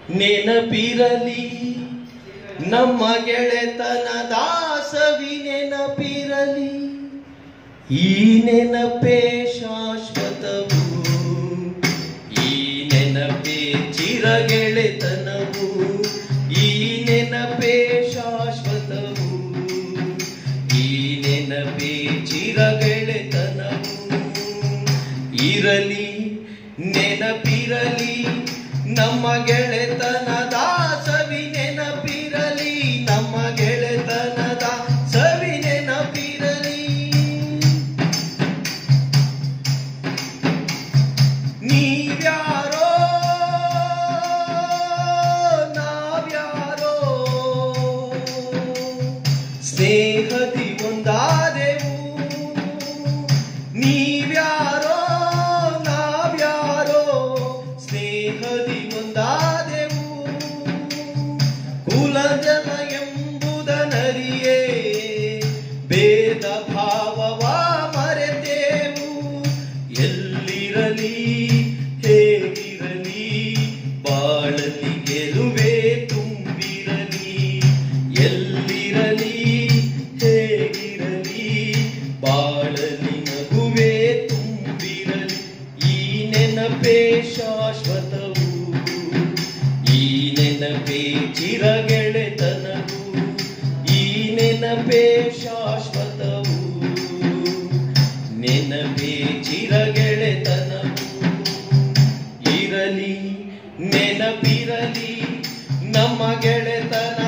ನೆನಪಿರಲಿ ನಮ್ಮ ಗೆಳೆತನದ ಸವಿ ನೆನಪಿರಲಿ. ಈ ನೆನಪೇ ಶಾಶ್ವತವು, ಈ ನೆನಪೇ ಚಿರಗೆಳೆತನವು. ಈ ನೆನಪೇ ಶಾಶ್ವತವು, ಈ ನೆನಪೇ ಚಿರಗೆಳೆತನವು. ಇರಲಿ ನೆನಪಿರಲಿ ನಮ್ಮ ಗೆಳೆತನದ ಸವಿ ನೆನಪಿರಲಿ, ನಮ್ಮ ಗೆಳೆತನದ ಸವಿ ನೆನಪಿರಲಿ. ನೀವ್ಯಾರೋ ನಾವ್ಯಾರೋ ಸ್ನೇಹದಿ ಒಂದಾದೆವು. ನೀವ್ಯಾರೋ ನಾವ್ಯಾರೋ ಸ್ನೇಹದಿ ಒಂದಾದೆವು. ಕುಲಜನ ಎಂಬುದನರಿಯೇ ಭೇದ ಭಾವವ ಮರೆತೆವು. ಎಲ್ಲಿರಲಿ ಹೇಗಿರಲಿ ಬಾಳಲಿ ಗೆಲುವೆ ತುಂಬಿರಲಿ. ಎಲ್ಲಿರಲಿ ಹೇಗಿರಲಿ ಬಾಳಲಿ ನಗುವೆ ತುಂಬಿರಲಿ. ಈ ನೆನಪೇ ಶಾಶ್ವತವು, ಈ ನೆನಪೇ ಚಿರಗೆಳೆತನವು. ಈ ನೆನಪೇ ಶಾಶ್ವತವು, ನೆನಪೇ ಚಿರಗೆಳೆತನವು. ಇರಲಿ ನೆನಪಿರಲಿ ನಮ್ಮ ಗೆಳೆತನ